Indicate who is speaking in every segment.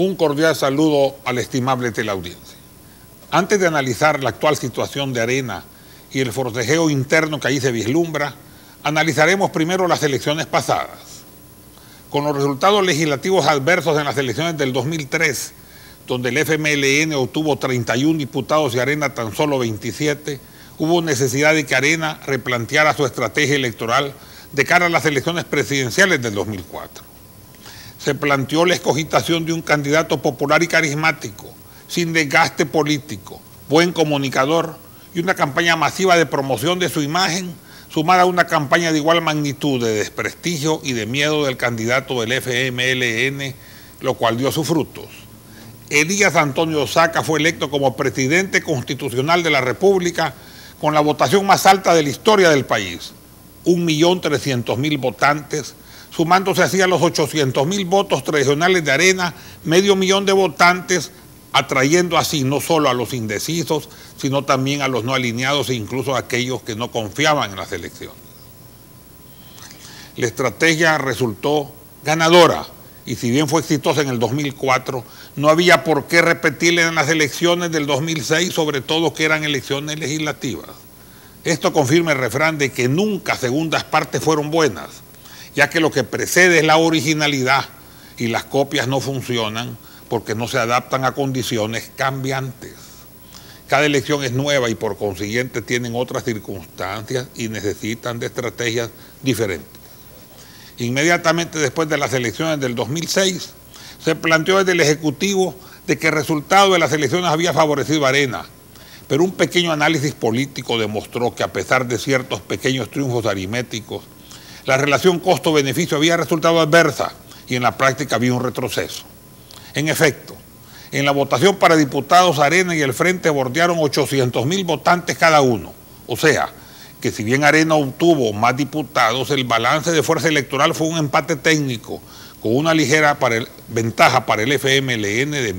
Speaker 1: Un cordial saludo a la estimable teleaudiencia. Antes de analizar la actual situación de Arena y el forcejeo interno que ahí se vislumbra, analizaremos primero las elecciones pasadas. Con los resultados legislativos adversos en las elecciones del 2003, donde el FMLN obtuvo 31 diputados y Arena tan solo 27, hubo necesidad de que Arena replanteara su estrategia electoral de cara a las elecciones presidenciales del 2004. Se planteó la escogitación de un candidato popular y carismático, sin desgaste político, buen comunicador y una campaña masiva de promoción de su imagen, sumada a una campaña de igual magnitud de desprestigio y de miedo del candidato del FMLN, lo cual dio sus frutos. Elías Antonio Osaka fue electo como presidente constitucional de la República con la votación más alta de la historia del país, 1.300.000 votantes, sumándose así a los 800.000 votos tradicionales de Arena, 500.000 de votantes, atrayendo así no solo a los indecisos, sino también a los no alineados e incluso a aquellos que no confiaban en las elecciones. La estrategia resultó ganadora y si bien fue exitosa en el 2004, no había por qué repetirla en las elecciones del 2006, sobre todo que eran elecciones legislativas. Esto confirma el refrán de que nunca segundas partes fueron buenas, ya que lo que precede es la originalidad y las copias no funcionan porque no se adaptan a condiciones cambiantes. Cada elección es nueva y por consiguiente tienen otras circunstancias y necesitan de estrategias diferentes. Inmediatamente después de las elecciones del 2006, se planteó desde el Ejecutivo de que el resultado de las elecciones había favorecido a Arena, pero un pequeño análisis político demostró que a pesar de ciertos pequeños triunfos aritméticos, la relación costo-beneficio había resultado adversa y en la práctica había un retroceso. En efecto, en la votación para diputados, Arena y el Frente bordearon 800.000 votantes cada uno. O sea, que si bien Arena obtuvo más diputados, el balance de fuerza electoral fue un empate técnico, con una ligera ventaja para el FMLN de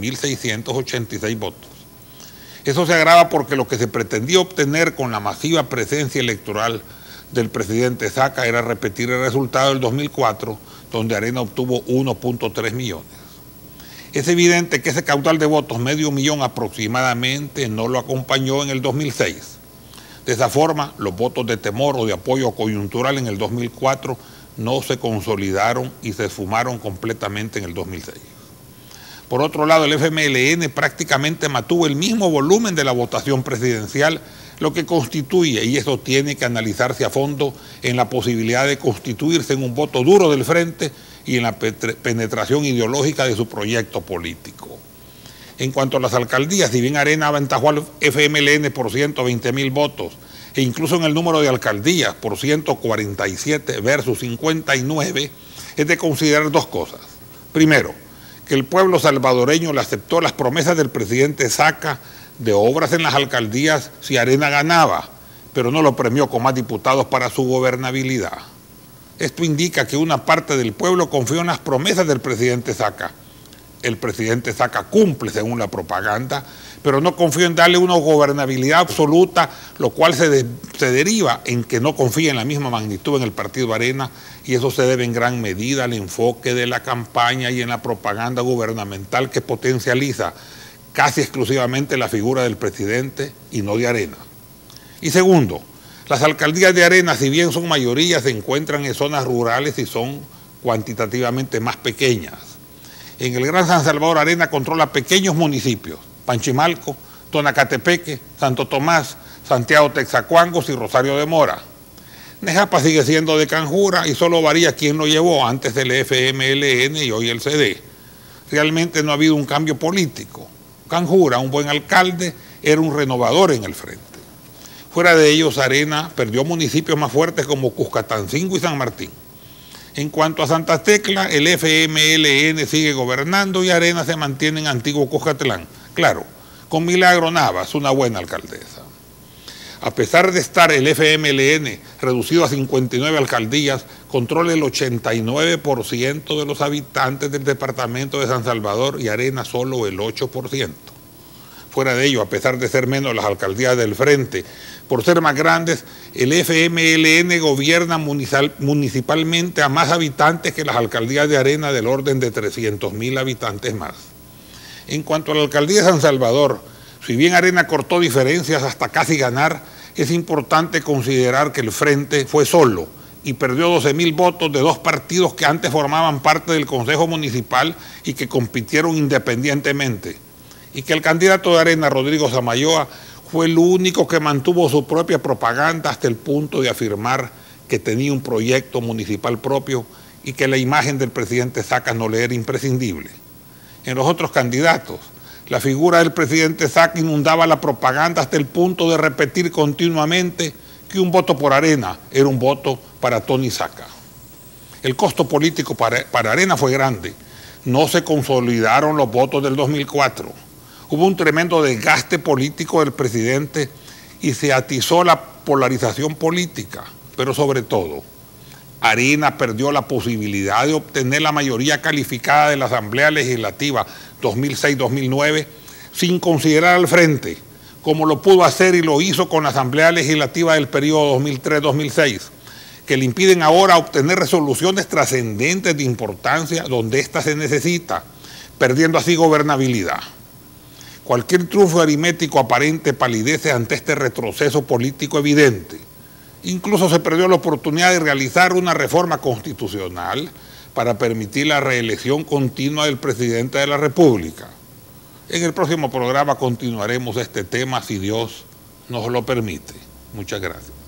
Speaker 1: 1.686 votos. Eso se agrava porque lo que se pretendía obtener con la masiva presencia electoral del presidente Osaka era repetir el resultado del 2004, donde Arena obtuvo 1.3 millones. Es evidente que ese caudal de votos, 500.000 aproximadamente, no lo acompañó en el 2006. De esa forma, los votos de temor o de apoyo coyuntural en el 2004 no se consolidaron y se esfumaron completamente en el 2006. Por otro lado, el FMLN prácticamente mantuvo el mismo volumen de la votación presidencial, lo que constituye, y eso tiene que analizarse a fondo, en la posibilidad de constituirse en un voto duro del Frente y en la penetración ideológica de su proyecto político. En cuanto a las alcaldías, si bien Arena aventajó al FMLN por 120.000 votos, e incluso en el número de alcaldías por 147 versus 59, es de considerar dos cosas. Primero, que el pueblo salvadoreño le aceptó las promesas del presidente Osaka de obras en las alcaldías si Arena ganaba, pero no lo premió con más diputados para su gobernabilidad. Esto indica que una parte del pueblo confió en las promesas del presidente Osaka. El presidente Osaka cumple según la propaganda, pero no confío en darle una gobernabilidad absoluta, lo cual se deriva en que no confía en la misma magnitud en el partido Arena, y eso se debe en gran medida al enfoque de la campaña y en la propaganda gubernamental que potencializa casi exclusivamente la figura del presidente y no de Arena. Y segundo, las alcaldías de Arena, si bien son mayoría, se encuentran en zonas rurales y son cuantitativamente más pequeñas. En el Gran San Salvador, Arena controla pequeños municipios, Panchimalco, Tonacatepeque, Santo Tomás, Santiago Texacuangos y Rosario de Mora. Nejapa sigue siendo de Canjura y solo varía quién lo llevó, antes del FMLN y hoy el CD. Realmente no ha habido un cambio político. Canjura, un buen alcalde, era un renovador en el Frente. Fuera de ellos, Arena perdió municipios más fuertes como Cuscatancingo y San Martín. En cuanto a Santa Tecla, el FMLN sigue gobernando y Arena se mantiene en Antiguo Cuscatlán. Claro, con Milagro Navas, una buena alcaldesa. A pesar de estar el FMLN reducido a 59 alcaldías, controla el 89% de los habitantes del departamento de San Salvador y Arena solo el 8%. Fuera de ello, a pesar de ser menos las alcaldías del Frente, por ser más grandes, el FMLN gobierna municipalmente a más habitantes que las alcaldías de Arena del orden de 300.000 habitantes más. En cuanto a la alcaldía de San Salvador, si bien Arena cortó diferencias hasta casi ganar, es importante considerar que el Frente fue solo y perdió 12.000 votos de dos partidos que antes formaban parte del Consejo Municipal y que compitieron independientemente. Y que el candidato de Arena, Rodrigo Samayoa, fue el único que mantuvo su propia propaganda hasta el punto de afirmar que tenía un proyecto municipal propio y que la imagen del presidente Saca no le era imprescindible. En los otros candidatos, la figura del presidente Saca inundaba la propaganda hasta el punto de repetir continuamente que un voto por Arena era un voto para Tony Saca. El costo político para Arena fue grande. No se consolidaron los votos del 2004. Hubo un tremendo desgaste político del presidente y se atizó la polarización política. Pero sobre todo, Arena perdió la posibilidad de obtener la mayoría calificada de la Asamblea Legislativa 2006-2009 sin considerar al Frente, como lo pudo hacer y lo hizo con la Asamblea Legislativa del periodo 2003-2006, que le impiden ahora obtener resoluciones trascendentes de importancia donde ésta se necesita, perdiendo así gobernabilidad. Cualquier triunfo aritmético aparente palidece ante este retroceso político evidente. Incluso se perdió la oportunidad de realizar una reforma constitucional para permitir la reelección continua del presidente de la República. En el próximo programa continuaremos este tema si Dios nos lo permite. Muchas gracias.